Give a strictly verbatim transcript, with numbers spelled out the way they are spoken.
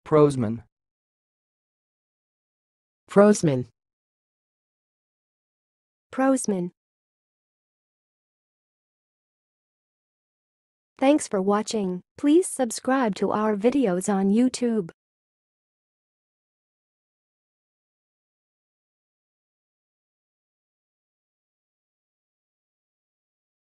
proseman, proseman, proseman. Thanks for watching. Please subscribe to our videos on YouTube.